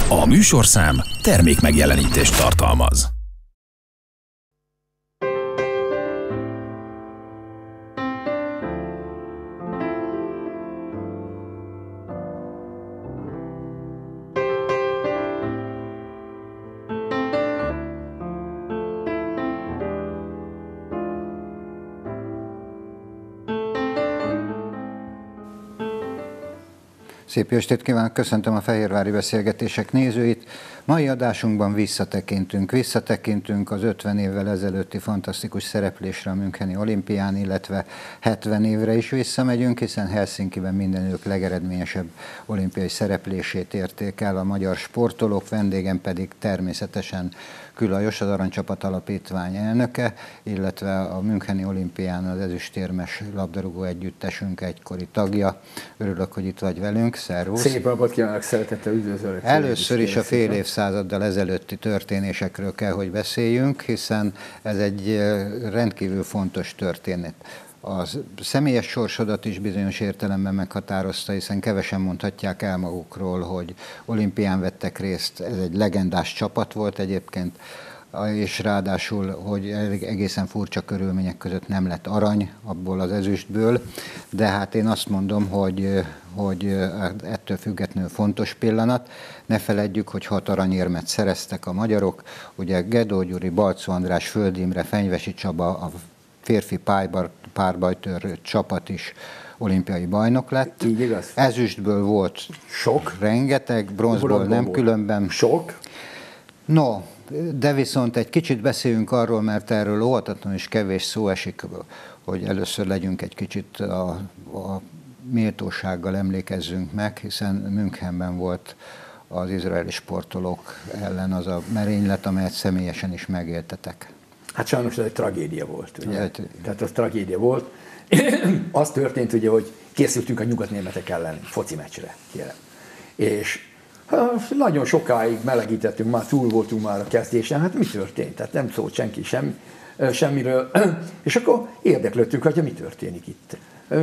A műsorszám termékmegjelenítést tartalmaz. Szép jó estét kívánok, köszöntöm a Fehérvári Beszélgetések nézőit. Mai adásunkban visszatekintünk az 50 évvel ezelőtti fantasztikus szereplésre a Müncheni olimpián, illetve 70 évre is visszamegyünk, hiszen Helsinkiben mindenők legeredményesebb olimpiai szereplését érték el a magyar sportolók, vendégem pedig természetesen Kül Lajos, az Aranycsapat Alapítvány elnöke, illetve a Müncheni olimpián az ezüstérmes labdarúgó együttesünk egykori tagja. Örülök, hogy itt vagy velünk. Szervusz! Szép napot kívánok, szeretettel üdvözlök! Először is a fél évszázaddal ezelőtti történésekről kell, hogy beszéljünk, hiszen ez egy rendkívül fontos történet. A személyes sorsodat is bizonyos értelemben meghatározta, hiszen kevesen mondhatják el magukról, hogy olimpián vettek részt, ez egy legendás csapat volt egyébként, és ráadásul, hogy egészen furcsa körülmények között nem lett arany abból az ezüstből, de hát én azt mondom, hogy ettől függetlenül fontos pillanat. Ne feledjük, hogy 6 aranyérmet szereztek a magyarok, ugye Gedó Gyuri, Balczó András, Föld Imre, Fenyvesi Csaba, a férfi párbajtőr csapat is olimpiai bajnok lett. Így igaz. Ezüstből volt sok, rengeteg, bronzból nem volt. Különben. Sok. No, de viszont egy kicsit beszéljünk arról, mert erről óhatatlanul is kevés szó esik, hogy először legyünk egy kicsit a méltósággal emlékezzünk meg, hiszen Münchenben volt az izraeli sportolók ellen az a merénylet, amelyet személyesen is megéltetek. Hát sajnos ez egy tragédia volt, ugye? Tehát az tragédia volt. Az történt, ugye, hogy készültünk a nyugatnémetek ellen foci meccsre, kérem. És nagyon sokáig melegítettünk, már túl voltunk már a kezdésen, hát mi történt? Tehát nem szólt senki semmiről. És akkor érdeklődtünk, hogy mi történik itt.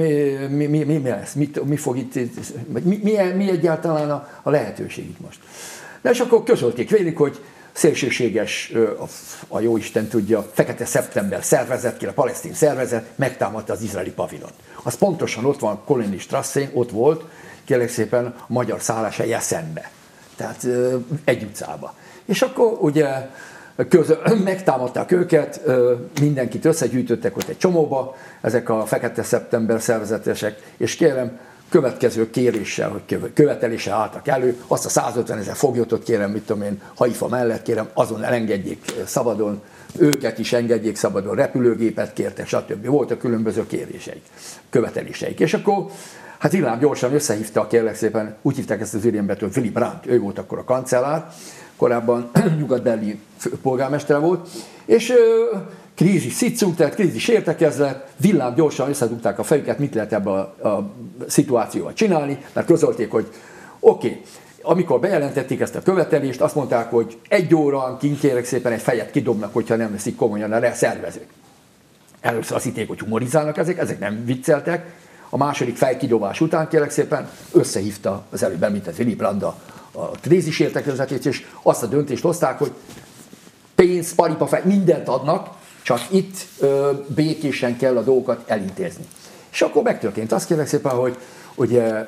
Mi lesz? Mi fog itt? Mi egyáltalán a lehetőség itt most? De és akkor közölték velük, hogy szélsőséges, a jóisten tudja, Fekete Szeptember szervezet, a palesztin szervezet megtámadta az izraeli pavilont. Az pontosan ott van, Kolini Strasszén, ott volt, kérlek szépen a magyar szálláshely eszembe. Tehát egy utcába. És akkor ugye megtámadták őket, mindenkit összegyűjtöttek ott egy csomóba, ezek a Fekete Szeptember szervezetesek, és kérem, következő kéréssel, hogy követeléssel álltak elő, azt a 150 000 foglyotot kérem, mit tudom én, Haifa mellett kérem, azon elengedjék szabadon, őket is engedjék szabadon, repülőgépet kértek, stb. Voltak különböző kéréseik, követeléseik. És akkor hát Villám gyorsan összehívta, kérlek szépen, úgy hívták ezt az ügyembet, hogy Willy Brandt, ő volt akkor a kancellár, korábban Nyugat-Berlin polgármestere volt, és krízis szitszunk, tehát krízis értekezlet, Villám gyorsan összedugták a fejüket, mit lehet ebben a szituációval csinálni, mert közölték, hogy oké, amikor bejelentették ezt a követelést, azt mondták, hogy 1 óra kérek szépen egy fejet kidobnak, hogyha nem veszik komolyan a szervezők. Először azt hitték, hogy humorizálnak ezek nem vicceltek. A második fejkidobás után, kérlek szépen, összehívta az előbb említett Willy Brandt a krízis értekezletét, és azt a döntést hozták, hogy pénz, paripafej, mindent adnak, csak itt békésen kell a dolgokat elintézni. És akkor megtörtént azt, kérlek szépen, hogy ugye,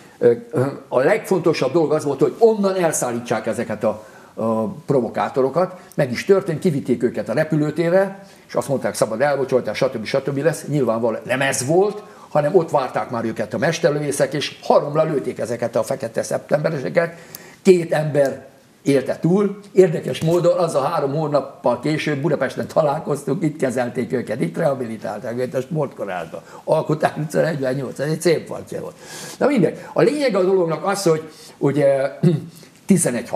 a legfontosabb dolog az volt, hogy onnan elszállítsák ezeket a provokátorokat. Meg is történt, kivitték őket a repülőtérre, és azt mondták, szabad elbocsoltás, stb. Lesz. Nyilvánvalóan nem ez volt, hanem ott várták már őket a mesterlövészek, és haromra lőtték ezeket a Fekete Szeptembereseket. 2 ember élte túl. Érdekes módon az a 3 hónappal később Budapesten találkoztunk, itt kezelték őket, itt rehabilitálták őket a sportkorázba. Alkotás utca 48, ez egy szép farcja volt. Na mindegy. A lényeg a dolognak az, hogy ugye 11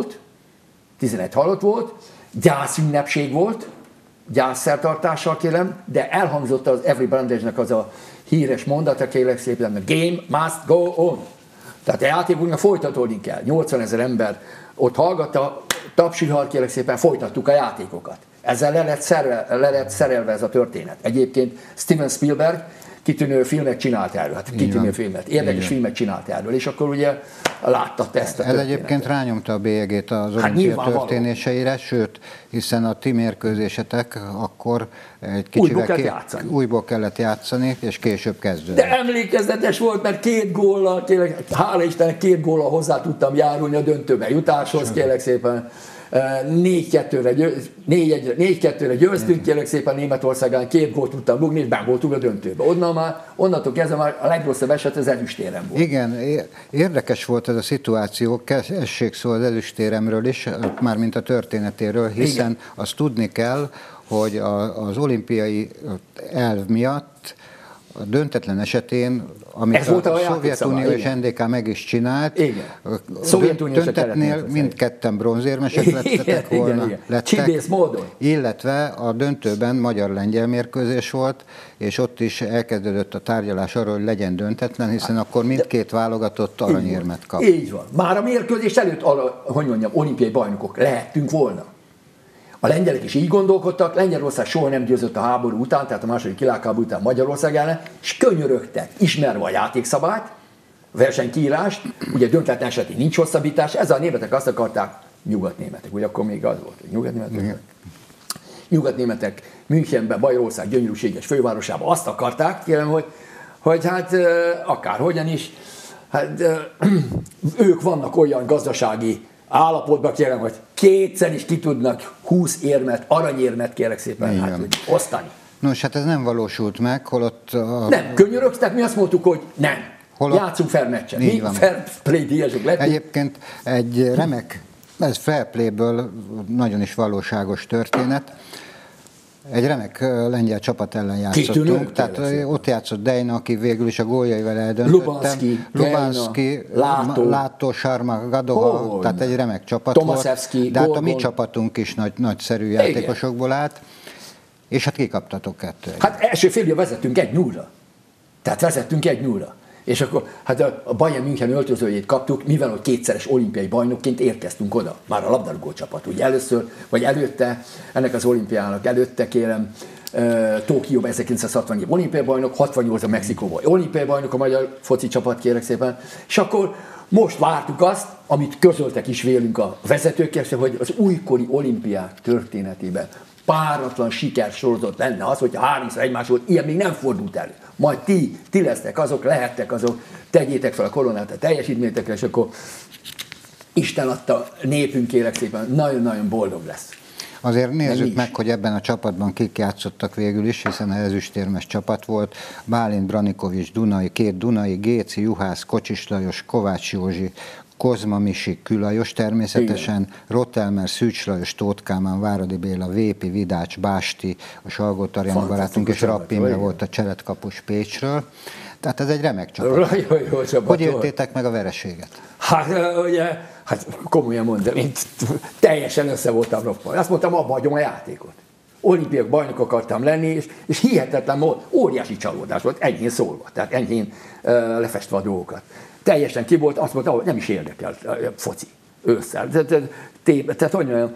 halott volt, gyászünnepség volt, gyászszertartással kérem, de elhangzott az Avery Brandage-nek az a híres mondata, kérlek szépen, a game must go on. Tehát a játékunknak folytatódni kell. 80 000 ember ott hallgatta, tapsihal, kérlek szépen, folytattuk a játékokat. Ezzel le lett szerelve ez a történet. Egyébként Steven Spielberg kitűnő filmet csinált erről, hát kitűnő filmet, érdekes filmet csinált erről, és akkor ugye látta ezt a Ez egyébként rányomta a bélyegét az olimpia történéseire, sőt, hiszen a ti mérkőzésetek akkor egy kicsivel újból kellett játszani, és később kezdődött. De emlékezetes volt, mert 2 góllal, tényleg, hála Istennek 2 góllal hozzá tudtam járulni a döntőbe jutáshoz, kérlek szépen. 4-2-re győztünk, kérlek szépen Németországán, 2 gólt tudtam rúgni, és bevoltunk a döntőbe. Onnantól kezdve már a legrosszabb eset az ezüstérem volt. Igen, érdekes volt ez a szituáció, essék szó az ezüstéremről is, mármint a történetéről, hiszen igen, azt tudni kell, hogy az olimpiai elv miatt a döntetlen esetén, amit a Szovjetunió és NDK meg is csinált, döntetnél mindketten bronzérmesek lettek volna, illetve a döntőben magyar-lengyel mérkőzés volt, és ott is elkezdődött a tárgyalás arról, hogy legyen döntetlen, hiszen akkor mindkét válogatott aranyérmet kap. Így van. Már a mérkőzés előtt, hogy mondjam, olimpiai bajnokok lehettünk volna. A lengyelek is így gondolkodtak, Lengyelország soha nem győzött a háború után, tehát a második világháború után Magyarország ellen, és könyörögtek, ismerve a játékszabályt, a versenykiírást, ugye döntetlen esetén nincs hosszabbítás, ezzel a németek azt akarták, nyugatnémetek, ugye akkor még az volt, hogy nyugatnémetek. Nyugatnémetek Münchenben, Bajorország gyönyörűséges fővárosában azt akarták, kérem, hogy hát akárhogyan is, hát ők vannak olyan gazdasági állapotban, kérem, hogy kétszer is ki tudnak 20 érmet, aranyérmet, kérlek szépen, hát, hogy osztani. Nos, hát ez nem valósult meg, holott... Nem, könyörögtek, mi azt mondtuk, hogy nem. Holott... Játszunk fair meccset. Mi fair play díjasok lettünk. Egyébként egy remek, ez fair playből nagyon is valóságos történet. Egy remek lengyel csapat ellen játszottunk, tehát ott játszott Dejna, aki végül is a góljaival eldöntötte. Lubanszki, Látó, Sarma, Gadoha, tehát egy remek csapat Tomaszewski, volt. De hát a mi csapatunk is nagyszerű játékosokból állt, és hát kikaptatok 2-1. Hát első félidőben vezettünk 1-0-ra. Tehát vezettünk 1-0-ra. És akkor hát a Bayern München öltözőjét kaptuk, mivel hogy kétszeres olimpiai bajnokként érkeztünk oda, már a labdarúgó csapat. Ugye először, vagy előtte, ennek az olimpiának előtte, kérem, Tokióban 1960 olimpiai bajnok, 68-ban Mexikóban olimpiai bajnok a magyar foci csapat, kérek szépen. És akkor most vártuk azt, amit közöltek is vélünk a vezetők, hogy az újkori olimpiák történetében páratlan sikersorozat lenne az, hogyha 3-szor egymásról ilyen még nem fordult elő. Majd ti lesztek azok, lehettek azok, tegyétek fel a koronát a teljesítményetekre, és akkor Isten adta népünk, kérek szépen, nagyon-nagyon boldog lesz. Azért nézzük meg, hogy ebben a csapatban kik játszottak végül is, hiszen ezüstérmes csapat volt. Bálint Branikovics, Dunai, 2 Dunai, Géci, Juhász, Kocsis Lajos, Kovács Józsi, Kozma Misi, Külajos természetesen, Rotelmer, Szűcs Lajos, Tóth Kálmán, Váradi Béla, Vépi, Vidács, Básti, a Salgó-Tarján barátunk, és Rapp Imre volt a cseretkapus Pécsről. Tehát ez egy remek csapat. Hogy éltétek meg a vereséget? Hát ugye, komolyan mondom, én teljesen össze voltam roppan. Azt mondtam, abba hagyom a játékot. Olimpiai bajnok akartam lenni, és hihetetlen volt, óriási csalódás volt, enyhén szólva, tehát enyhén lefestve a dolgokat. Teljesen ki volt, azt mondta, hogy nem is érdekel foci ősszel. Tehát hogy mondjam,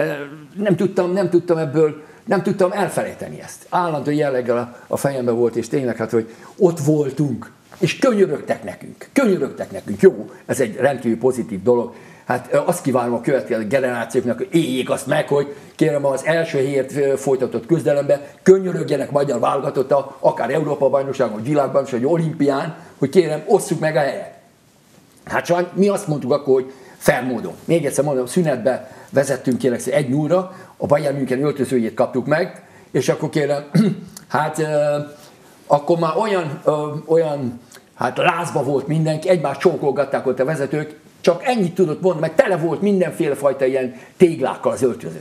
nem tudtam ebből, nem tudtam elfelejteni ezt. Állandó jelleggel a fejemben volt, és tényleg, hát, hogy ott voltunk, és könyörögtek nekünk. Jó, ez egy rendkívül pozitív dolog. Hát azt kívánom a következő generációknak, hogy éljék azt meg, hogy kérem az első helyért folytatott küzdelemben könyörögjenek magyar válogatotta, akár Európa-bajnokságon, vagy világbajnokságon, vagy olimpián, hogy kérem, osszuk meg a helyet. Hát sajnos mi azt mondtuk akkor, hogy fair módon. Még egyszer mondom, szünetbe vezettünk, kérlek, 1-0-ra, a Bayern München öltözőjét kaptuk meg, és akkor kérem, hát akkor már olyan hát lázba volt mindenki, egymást csókolgatták ott a vezetők, csak ennyit tudott mondani, meg tele volt mindenféle fajta ilyen téglákkal az öltöző.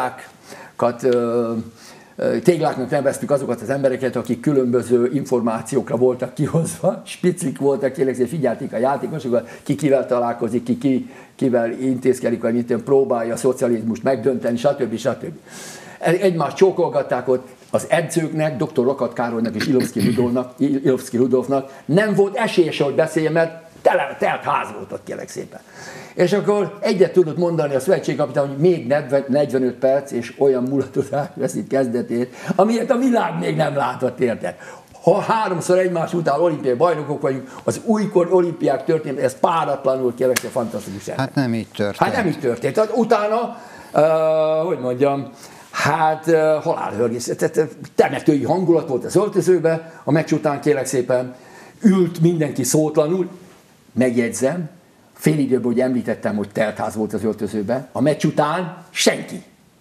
Tégláknak neveztük azokat az embereket, akik különböző információkra voltak kihozva, spicik voltak, kérlek, figyelték a játékosokat, ki kivel találkozik, kivel intézkedik, vagy mit próbálja a szocializmust megdönteni, stb. Egymást csókolgatták ott, az edzőknek, dr. Rokat Károlynak és Ilovszki Rudolfnak nem volt esélye, hogy beszéljen, mert telt ház volt ott, kérlek szépen. És akkor egyet tudott mondani a szövetségkapitány, hogy még 45 perc, és olyan mulatozás veszi kezdetét, amilyet a világ még nem látott, érted? ha 3-szor egymás után olimpiai bajnokok vagyunk, az újkor olimpiák történt, ez páratlanul kérlek, fantasztikus. Hát nem így történt. Hát nem így történt. Tehát utána, hogy mondjam, halálhörgés, temetői hangulat volt az öltözőben, a meccs után kérlek szépen ült mindenki szótlanul, megjegyzem, fél időben, hogy említettem, hogy teltház volt az öltözőben, a meccs után senki.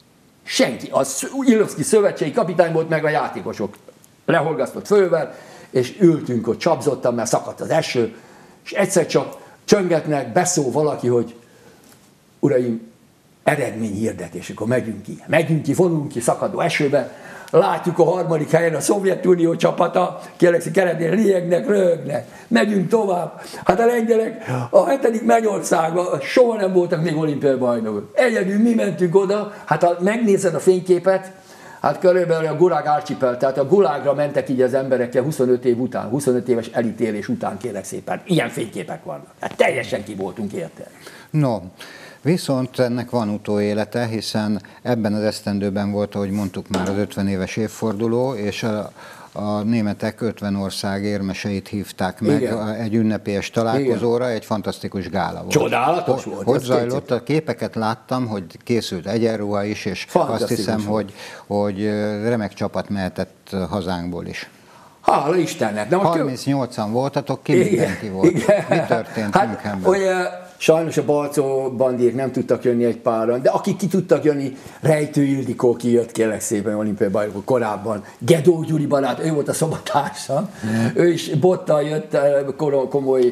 Az Illovszky szövetségi kapitány volt, meg a játékosok lehorgasztott fölvel, és ültünk ott, csapzottan, mert szakadt az eső, és egyszer csak csöngetnek, beszól valaki, hogy uraim, eredményhirdetés, akkor megyünk ki, vonulunk ki szakadó esőbe, látjuk a 3. helyen a Szovjetunió csapata, kérlek, keretén liegnek, röhögnek, megyünk tovább. Hát a lengyelek a 7. Mennyországban soha nem voltak még olimpiai bajnokok. Egyedül mi mentünk oda, hát ha megnézed a fényképet, hát körülbelül a Gulag Archipel, tehát a Gulágra mentek így az emberekkel 25 év után, 25 éves elítélés után, kérlek szépen. Ilyen fényképek vannak. Hát teljesen ki voltunk érte. No, viszont ennek van utóélete, hiszen ebben az esztendőben volt, ahogy mondtuk már, az 50 éves évforduló, és a németek 50 ország érmeseit hívták meg. Igen. Egy ünnepélyes találkozóra. Igen. Egy fantasztikus gála volt. Csodálatos volt. Hogy zajlott? A képeket láttam, hogy készült egyenruha is, és azt hiszem, hogy remek csapat mehetett hazánkból is. Hála Istennek! 38-an voltatok, ki mindenki volt? Igen. Mi történt Münchenben? Sajnos a Balcó bandiék nem tudtak jönni egy páran, de akik ki tudtak jönni, Rejtő Ildikó kijött, kérlek szépen, olimpiai bajnokok korábban, Gedó Gyuri barát, ő volt a szobatársam, ő is bottal jött, komoly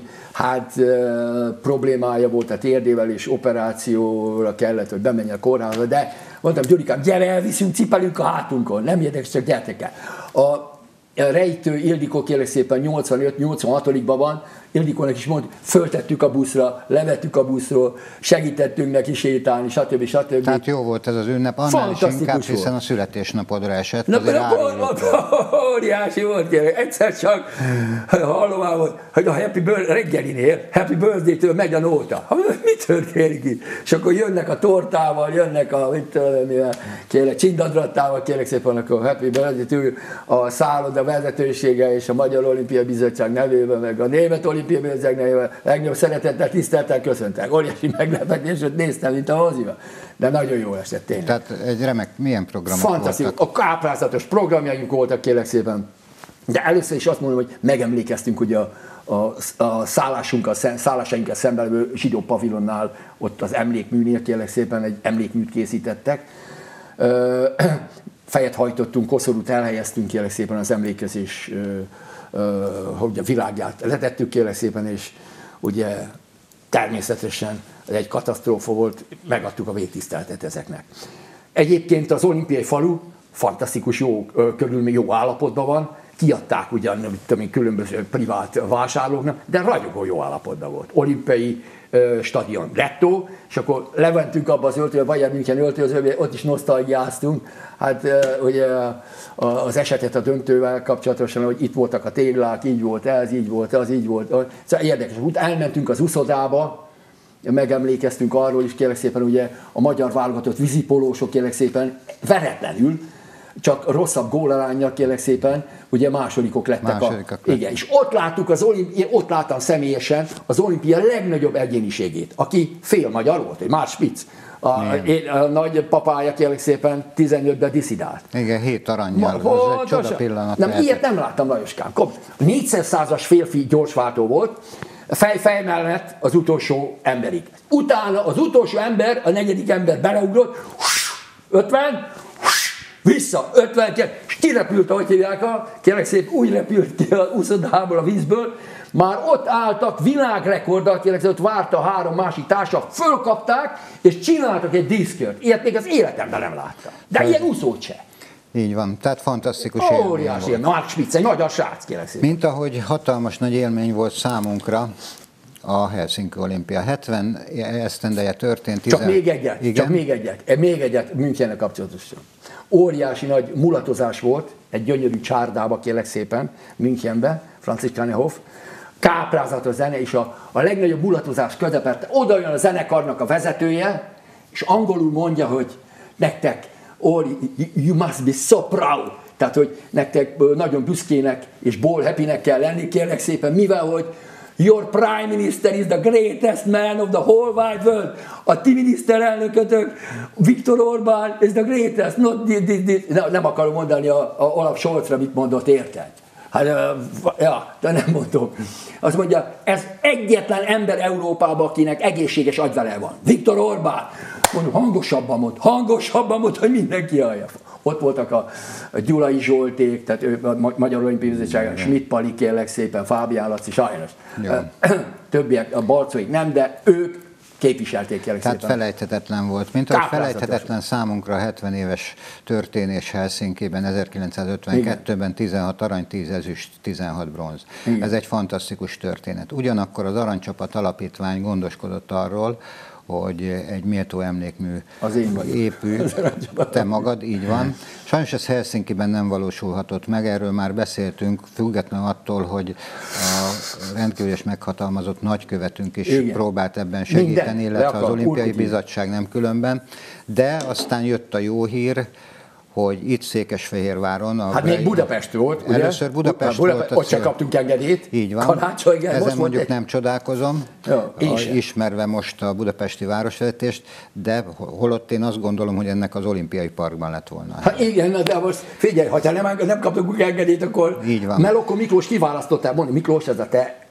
problémája volt a térdével, és operációra kellett, hogy bemenjen a kórházba, de mondtam, Gyurikám, gyere, elviszünk, cipelünk a hátunkon, nem érdekes, csak gyertek el. A Rejtő Ildikó kérlek szépen 85-86-ban van, Ildikónak is mondta, föltettük a buszra, levettük a buszról, segítettünk neki sétálni, stb. Tehát jó volt ez az ünnep, annál is inkább, hiszen a születésnapodra esett. Óriási volt, kérlek. Egyszer csak hallom, hogy a reggelinél, Happy Birthday-től megy a nóta. Mi történik itt? És akkor jönnek a tortával, jönnek a csindadrattával, kérlek szépen, akkor Happy Birthday-től a szálloda vezetősége és a Magyar Olimpiai Bizottság nevében, meg a Német Olimpiai Bizottság nevében legnagyobb szeretettel, tisztelettel köszöntek. Óriási meglepetés, hogy néztem, mint a moziba. De nagyon jó esett tényleg. Tehát egy remek, milyen programok fantasztikus, voltak? A káprázatos programjaink voltak, kérlek szépen. De először is azt mondom, hogy megemlékeztünk ugye a szállásainkkal szemben levő zsidó pavilonnál, ott az emlékműnél, kérlek szépen egy emlékműt készítettek. Fejet hajtottunk, koszorút elhelyeztünk, kérlek szépen az emlékezés, hogy a világját letettük, kérlek szépen, és ugye természetesen ez egy katasztrófa volt, megadtuk a végtiszteletet ezeknek. Egyébként az olimpiai falu fantasztikus jó állapotban van, kiadták ugyan különböző privát vásárlóknak, de ragyogó jó állapotban volt. Olimpiai stadion lettó, és akkor lementünk abba az öltőbe, Bayern München öltözőbe, ott is nosztalgiáztunk. Hát ugye az esetet a döntővel kapcsolatosan, hogy itt voltak a téglák, így volt ez, így volt az, így volt. Szóval érdekes. Elmentünk az uszodába, megemlékeztünk arról is, kérlek szépen, ugye a magyar válogatott vízipolósok, kérlek szépen, veretlenül, csak rosszabb gólaránnyal, kérlek szépen, ugye másodikok lettek. Igen, és ott láttam személyesen az olimpia legnagyobb egyéniségét, aki fél magyar volt, egy Márk Spitz. A nagy papája, kérlek szépen, 15-ben diszidált. Igen, 7 arannyal, ez egy csoda pillanat. Nem, ilyet nem láttam, Lajoskám. 400-as férfi gyorsváltó volt, fej mellett az utolsó emberig. Utána az utolsó ember, a 4. ember beleugrott, 50, vissza, 50, és kirepült, ahogy hívják, kérlek szép, úgy repült ki az uszodából, a vízből, már ott álltak világrekorddal, kérlek szép, ott várta 3 másik társa, fölkapták, és csináltak egy díszkört. Ilyet még az életemben nem láttam. De ilyen úszót se. Így van, tehát fantasztikus élmény volt. Óriási, Márk Spitz, egy magyar srác, kérlek szépen. Mint ahogy hatalmas nagy élmény volt számunkra a Helsinki olimpia. 70 esztendeje történt. Csak még egyet Münchennek kapcsolatosan. Óriási nagy mulatozás volt, egy gyönyörű csárdába, kérlek szépen, Münchenbe, Franziskanerhof, káprázatos zene, és a legnagyobb mulatozás közepette, oda jön a zenekarnak a vezetője, és angolul mondja, hogy nektek, you must be so proud. Tehát, hogy nektek nagyon büszkének és ball happynek kell lenni, kérlek szépen, mivel, hogy your prime minister is the greatest man of the whole wide world. A ti miniszterelnökötök, Viktor Orbán is the greatest, not nem akarom mondani a Olaf Scholzra, mit mondott, érted? Hát, ja, de nem mondom. Azt mondja, ez egyetlen ember Európában, akinek egészséges agyvere van. Viktor Orbán. Mondom, hangosabban mond, hogy mindenki hallja. Ott voltak a Gyulai Zsolték, tehát Magyar Olimpiai Bizottság, Schmidt Pali, kérlek szépen, Fábián Laci, sajnos. Többiek, a Barcóik nem, de ők képviselték, kérlek szépen. Tehát felejthetetlen volt. Mint ahogy felejthetetlen számunkra a 70 éves történés Helsinkiben 1952-ben 16 arany, 10 ezüst, 16 bronz. Igen. Ez egy fantasztikus történet. Ugyanakkor az Aranycsapat Alapítvány gondoskodott arról, hogy egy méltó emlékmű épül, te magad, így van. Sajnos ez Helsinkiben nem valósulhatott meg, erről már beszéltünk, függetlenül attól, hogy a rendkívüles meghatalmazott nagykövetünk is próbált ebben segíteni, illetve az Olimpiai Bizottság nem különben, de aztán jött a jó hír, hogy itt Székesfehérváron... Hát még Budapest volt, ugye? Először Budapest volt. Ott se kaptunk engedélyt. Így van. Karácsonygel. Ezen mondjuk nem csodálkozom, ismerve most a budapesti városvezetést, de holott én azt gondolom, hogy ennek az olimpiai parkban lett volna. Hát igen, de most figyelj, ha nem kaptunk engedélyt, akkor Melokko Miklós kiválasztottál, mondani, Miklós, ez a te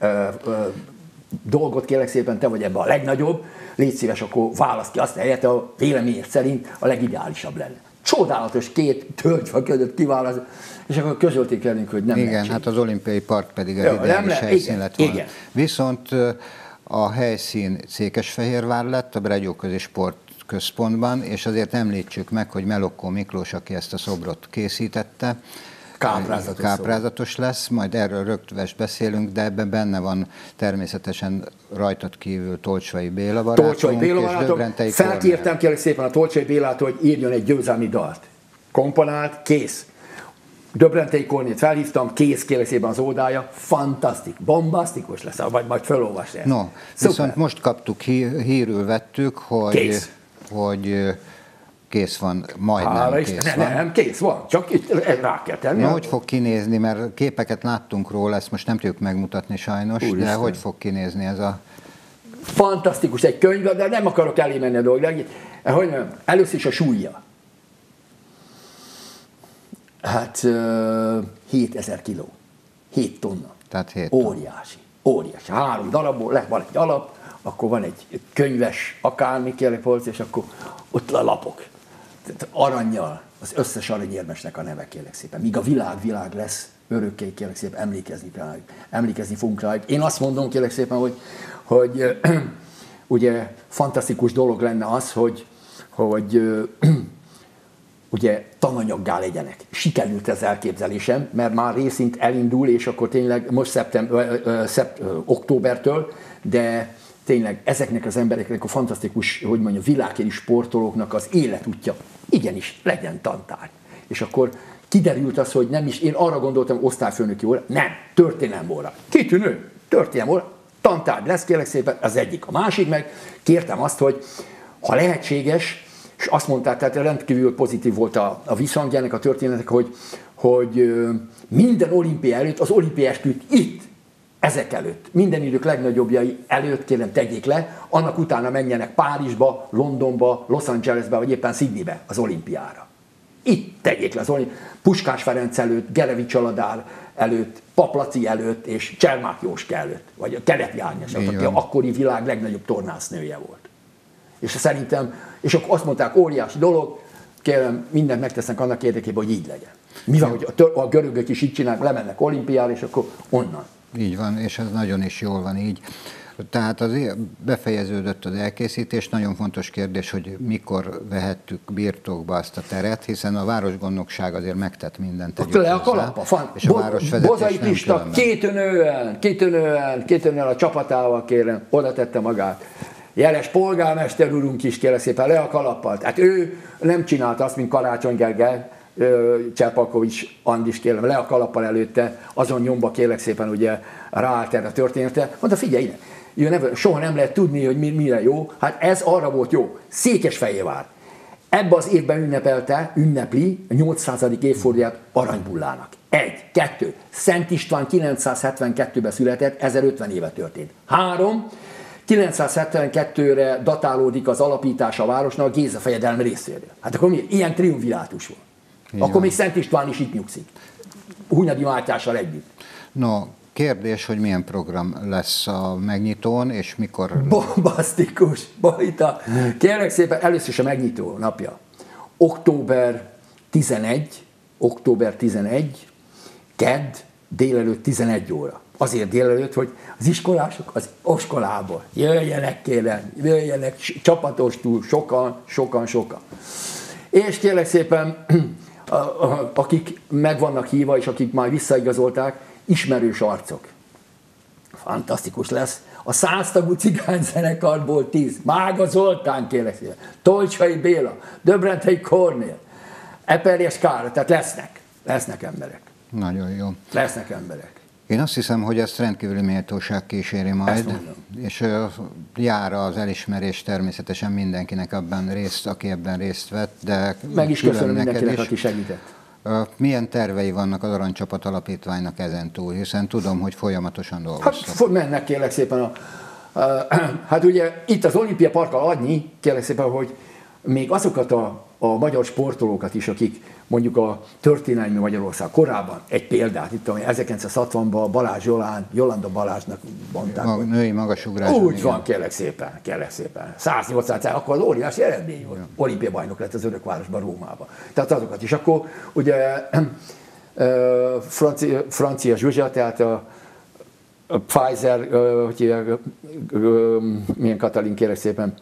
dolgot, kérlek szépen, te vagy ebben a legnagyobb, légy szíves, akkor választ ki azt, helyett a véleményed szerint a legideálisabb lenne. Csodálatos két tölgyfa között kiválaszt, és akkor közölték velünk, hogy nem igen, hát az olimpiai park pedig az ideális helyszín lett volna. Igen. Viszont a helyszín Székesfehérvár lett, a Bregyóközi Sportközpontban, és azért említsük meg, hogy Melokko Miklós, aki ezt a szobrot készítette, káprázatos lesz, majd erről rögtön beszélünk, de ebben benne van természetesen rajtad kívül Tolcsai Béla barátunk, és Döbrentei felkértem kérlek szépen a Tolcsai Bélát, hogy írjon egy győzelmi dalt. Komponált, kész. Döbrentei Kornét felhívtam, kész, kérlek szépen az ódája, fantasztik, bombasztikus lesz, majd felolvasd el. No, viszont most kaptuk, hírül vettük, hogy kész van, majdnem kész van. Nem, kész van, csak itt rá kell tenni. Hogy fog kinézni, mert képeket láttunk róla, ezt most nem tudjuk megmutatni sajnos, de hogy fog kinézni ez a... Fantasztikus, egy könyv, de nem akarok elé menni a dolgok. Először is a súlya. Hát 7000 kiló, 7 tonna. Tehát 7 tonna. Óriási. 3 darabból van egy alap, akkor van egy könyves akármi kérlek volt, és akkor ott a lapok. Tehát arannyal, az összes aranyérmesnek a neve, kérlek szépen. Míg a világ lesz, örökké, kérlek szépen, emlékezni fogunk rá. Én azt mondom, kérlek szépen, hogy ugye fantasztikus dolog lenne az, hogy ugye tananyaggá legyenek. Sikerült ez elképzelésem, mert már részint elindul, és akkor tényleg most októbertől, de tényleg ezeknek az embereknek a fantasztikus, hogy mondjam, világéri sportolóknak az életútja, igenis, legyen tantárgy. És akkor kiderült az, hogy nem is, én arra gondoltam, osztályfőnöki óra, nem, történelem óra. Kitűnő, történelem óra, tantárgy lesz, kérlek szépen, az egyik. A másik meg, kértem azt, hogy ha lehetséges, és azt mondták, tehát rendkívül pozitív volt a visszhangja ennek a történetnek, hogy minden olimpia előtt, az olimpiásküt itt, ezek előtt, minden idők legnagyobbjai előtt kérem tegyék le, annak utána menjenek Párizsba, Londonba, Los Angelesbe, vagy éppen Sydneybe az olimpiára. Itt tegyék le az olimpiára. Puskás Ferenc előtt, Gerevi Csaladár előtt, Paplaci előtt, és Csermák Jóske előtt, vagy a Keleti Ágnes, aki akkori világ legnagyobb tornásznője volt. És szerintem, és akkor azt mondták, óriási dolog, kérem, mindent megtesznek annak érdekében, hogy így legyen. Mivel hogy a görögök is így csinálnak, lemennek olimpiára, és akkor onnan. Így van, és ez nagyon is jól van így. Tehát befejeződött az elkészítés, nagyon fontos kérdés, hogy mikor vehettük birtokba azt a teret, hiszen a városgondnokság azért megtett mindent. Le a kalappa, és a városvezetés Bozai Pista kitűnően a csapatával, kérem, oda tette magát. Jeles polgármester úrunk is, kérlek szépen, le a kalappal. Tehát ő nem csinálta azt, mint Karácsony Gergely, Cserpalkovics Andis, kérlem, le a kalappal előtte, azon nyomba, kérlek szépen, ugye ráállt erre a története. Mondta, figyelj ide, soha nem lehet tudni, hogy mire jó. Hát ez arra volt jó. Székesfehérvár. Ebben az évben ünnepli a 800. évfordulóját Aranybullának. 1, 2. Szent István 972-ben született, 1050 éve történt. 3. 972-re datálódik az alapítása a városnak a Géza fejedelem részéről. Hát akkor mi? Ilyen triumvirátus volt. Igen. Akkor még Szent István is itt nyugszik. Hunyadi Mátyással együtt. No, kérdés, hogy milyen program lesz a megnyitón, és mikor... Bombasztikus! Bajta! Kérlek szépen, először is a megnyitó napja. Október 11, kedd, délelőtt 11 óra. Azért délelőtt, hogy az iskolások az oskolából jöjjenek, kérem, jöjjenek csapatostul, sokan. És kérlek szépen, akik meg vannak hívva, és akik már visszaigazolták, ismerős arcok. Fantasztikus lesz. A 100 tagú cigányzenekarból 10. Mága Zoltán, kérlek szépen. Tolcsai Béla, Döbrentei Kornél, Eperjes Károly, tehát lesznek emberek. Nagyon jó. Lesznek emberek. Én azt hiszem, hogy ezt rendkívüli méltóság kíséri majd, és jár az elismerés természetesen mindenkinek aki ebben részt vett, de meg is köszönöm mindenkinek, aki segített. Milyen tervei vannak az Aranycsapat Alapítványnak ezentúl, hiszen tudom, hogy folyamatosan dolgoztak. Hát mennek, kérlek szépen, hát ugye itt az Olimpia Parkkal annyi, kérlek szépen, hogy még azokat a magyar sportolókat is, akik mondjuk a történelmi Magyarország korábban, egy példát, itt 1960-ban Balázs Jolanda Balázsnak mondták. Női magasugrás. Úgy van, kérlek szépen. 180, akkor az óriási eredmény volt. Olimpia bajnok lett az Örökvárosban, Rómában. Tehát azokat is. Akkor ugye Francia Zsuzsa, tehát a Pfizer, milyen Katalin, kérlek szépen,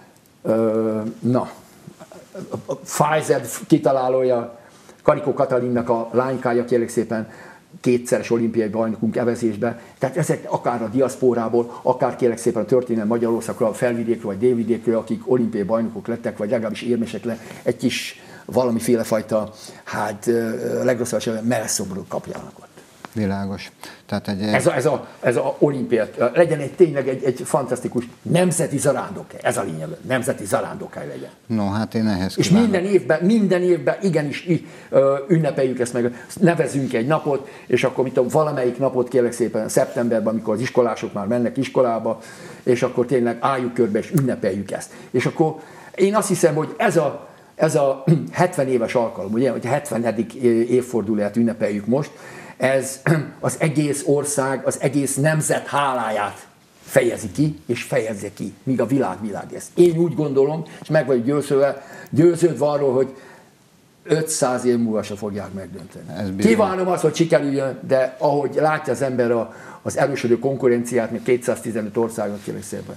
a Pfizer kitalálója, Karikó Katalinnak a lánykája, kérlek szépen, kétszeres olimpiai bajnokunk evezésbe. Tehát ezek akár a diaszpórából, akár kérlek szépen a történelmi Magyarországról, a felvidékről vagy délvidékről, akik olimpiai bajnokok lettek, vagy legalábbis érmesek le, egy kis valamiféle fajta, hát legrosszabb esetben mellszobrot kapjanak ott. Világos. Tehát ez a olimpiát, legyen tényleg egy fantasztikus nemzeti zarándokhely, ez a lényeg, nemzeti zarándokhely legyen. No, hát én ehhez és minden évben igenis ünnepeljük ezt meg, nevezünk egy napot, és akkor valamelyik napot kérlek szépen szeptemberben, amikor az iskolások már mennek iskolába, és akkor tényleg álljuk körbe, és ünnepeljük ezt. És akkor én azt hiszem, hogy ez a 70 éves alkalom, ugye, hogy a 70. évfordulóját ünnepeljük most, ez az egész ország, az egész nemzet háláját fejezi ki, és fejezze ki, míg a világ ezt. Én úgy gondolom, és meg vagyok győződve arról, hogy 500 év múlva se fogják megdönteni. Kívánom azt, hogy sikerüljön, de ahogy látja az ember az erősödő konkurenciát, még 215 országot, kérlek szépen.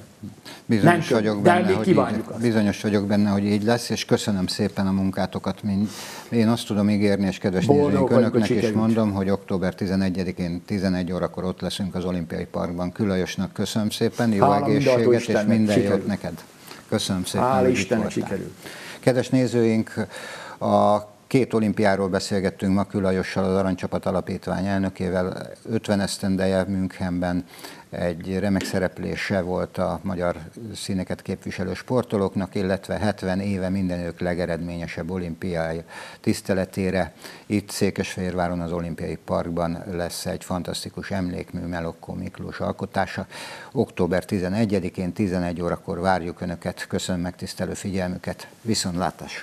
Bizonyos vagyok benne, hogy így lesz, és köszönöm szépen a munkátokat. Én azt tudom ígérni, és kedves nézőink, önöknek is mondom, hogy október 11-én 11 órakor ott leszünk az Olimpiai Parkban. Külajosnak köszönöm szépen, jó egészséget, és minden jót neked. Köszönöm szépen. Hála Istennek, sikerült. Kedves nézőink, a 2 olimpiáról beszélgettünk ma Külajossal, az Aranycsapat Alapítvány elnökével. 50 esztendeje Münchenben egy remek szereplése volt a magyar színeket képviselő sportolóknak, illetve 70 éve mindenők legeredményesebb olimpiai tiszteletére. Itt Székesfehérváron az Olimpiai Parkban lesz egy fantasztikus emlékmű Melokkó Miklós alkotása. Október 11-én 11 órakor várjuk Önöket. Köszönöm megtisztelő figyelmüket. Viszontlátásra!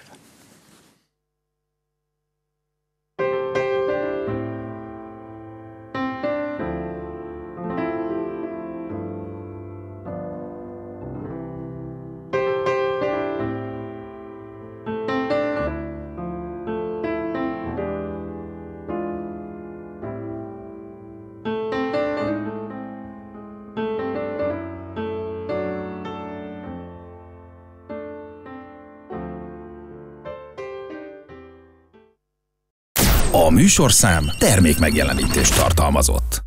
A műsorszám termékmegjelenítést tartalmazott.